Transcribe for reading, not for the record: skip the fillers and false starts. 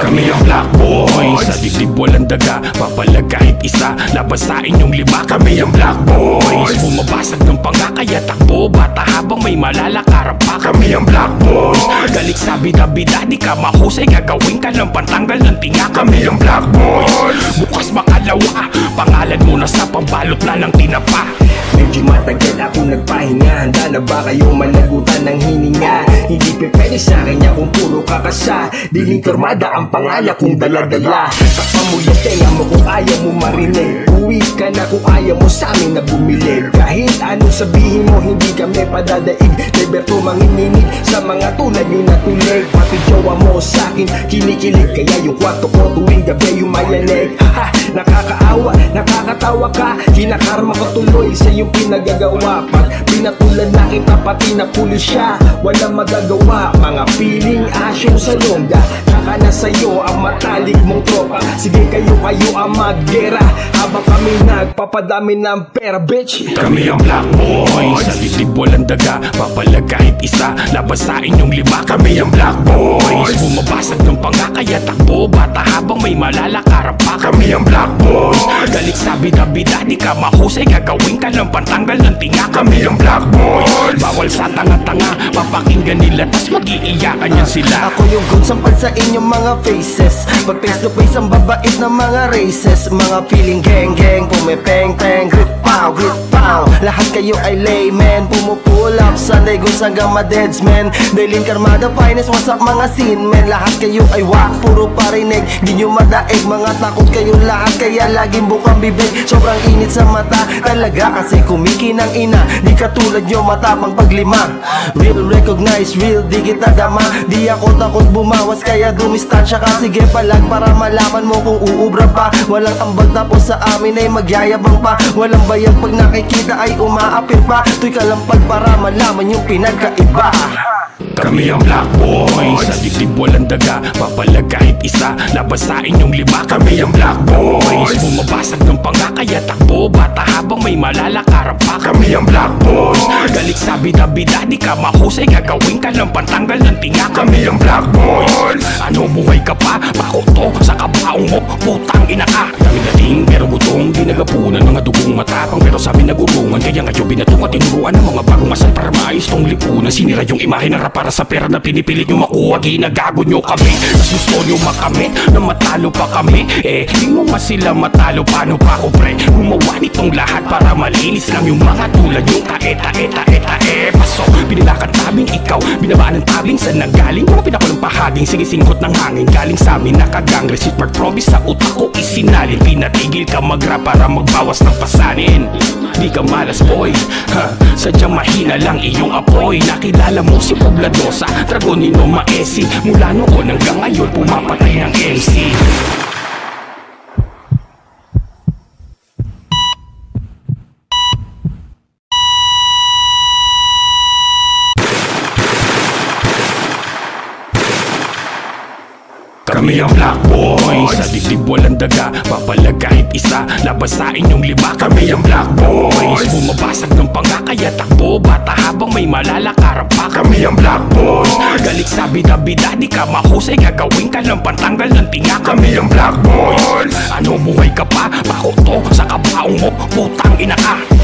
Kami ang Black Boys. Sa dibdib walang daga, papalag kahit isa. Laban sa inyong lima, kami ang Black Boys. Bumabasag ng panga kaya takbo, bata habang may malalakaran pa. Kami ang Black Boys. Galik sa bida-bida, di ka mahusay, gagawin ka ng pantanggal ng tinga. Kami ang Black Boys. Bukas makalawa, pangalan mo na sa pambalot na ng tinapa. Medyo matagal ako nagpahinga. Handa na ba kayo managutan ng hininga? Hindi pwede sa akin ya kung puro kakasa. Diling karmada ang pangala kong daladala. Takpan mo yung tenga mo kung ayaw mo marinig. Uwi ka na kung ayaw mo sa amin na bumili. Kahit anong sabihin mo hindi kami padadaig. Liberto mangininig sa mga tulad yung natulig. Pati jowa mo sa akin kinikilig. Kaya yung kwarto ko tuwing gabi yung mayanig. Haha, nakakaawa, nakakatawa ka. Kinakarma ko tuloy sa iyong pinagagawa. Pag pinatulan na kita pati na pulis siya, walang magagawa. Mga piling asyong sa longga, kaka na sa'yo ang matalik mong tropa. Sige kayo ang maggera habang kami nagpapadami ng pera, bitch. Kami ang Black Boys. Sa dibdib walang daga, papalag kahit isa. Laban sa inyong lima, kami ang Black Boys. Bumabasag ng panga kaya takbo, bata habang may malalakaran pa. Kami ang Black Boys. Galik sa bida-bida, di ka mahusay, gagawin ka ng pantanggal ng tinga. Kami ang Black Boys. Bawal sa tanga-tanga, papakinggan nila tas mag-iiyakan yan sila. Ako yung good sampal sa inyong mga faces. Pag face to face ang babait ng mga races. Mga feeling gang-gang, pumipeng-peng. Grit pow, grit pow. Lahat kayo ay layman, pumupull up Sunday goods hanggang ma-deadsmen. Dailin karmada finest, what's up mga scene men. Lahat kayo ay wak, puro parinig. Di nyo madaig, mga takot kayo lahat. Kaya laging bukang bibig, sobrang init sa mata. Talaga kasi kumikinang ina, di katulad nyo matapang paglima. Real recognize, real di kita dama. Di ako takot bumawas kaya dumistansya ka. Sige palag para malaman mo kung uubra pa. Walang ambag tapos sa amin ay magyayabang pa. Walang bayag pag nakikita ay umaapir pa. Tuy kalampag para malaman yung pinagkaiba. Kami ang Black Boys. Sa dibdib walang daga, papalag kahit isa. Laban sa inyong lima, kami ang Black Boys. Bumabasag ng panga kaya takbo, bata habang may malalakaran pa. Kami ang Black Boys. Galik sa bida-bida, di ka mahusay, gagawin ka ng pantanggal ng tinga. Kami ang Black Boys. Ano buhay ka pa, pakoto sa kabaong mo, putang ina ka. Dami-dating pero gutong, di nagapunan mga dugong matapang. Pero sabi nagurungan, kaya ngayon binatung at tinuruan ng mga bagong asal para maayos tong lipunan. Sinira yung imahe ng para sa pera na pinipilit nyo makuha, ginagago nyo kami. Mas gusto nyo makamit na matalo pa kami. Di mo nga sila matalo, paano pa ako pre? Gumawa nitong lahat para malinis lang yung mga tulad yung tae-tae-tae-tae. Paso, pinilakan tabing ikaw, binabaan ng tabing sa nanggaling. Mga pinakulang pahaging, sinisingkot ng hangin. Galing sa amin nakagang, receipt mark promise sa utak ko isinalin. Pinatigil ka mag-rap para magbawas ng pasanin. Di ka malas boy, sadyang mahina lang iyong apoy. Nakilala mo si Pobladosa, Dragonino Maesi. Mula noon hanggang ngayon pumapatay ng MC. Kami ang Black Boys. Sa dibdib walang daga, papalag kahit isa. Laban sa inyong lima, kami ang Black Boys. Bumabasag ng panga kaya takbo, bata habang may malalakaran pa. Kami ang Black Boys. Galik sa bida-bida, di ka mahusay, gagawin ka ng pantanggal ng tinga. Kami ang Black Boys. Ano buhay ka pa, pakoto sa kabaong mo, putang ina ka.